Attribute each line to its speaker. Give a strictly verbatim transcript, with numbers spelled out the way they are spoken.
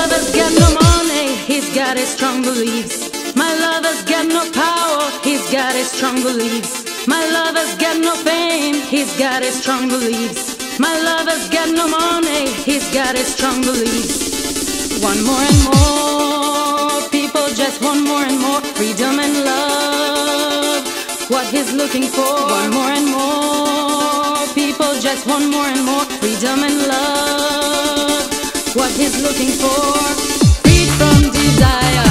Speaker 1: lover's got no money, he's got his strong beliefs. My lover's got no power, he's got his strong beliefs. My lover's got no fame, he's got his strong beliefs. My lover's got no money, he's got his strong beliefs. Want more and more, people just want more and more freedom and love, what he's looking for. Want more and more, people just want more and more freedom and love, what he's looking for. Freed from desire,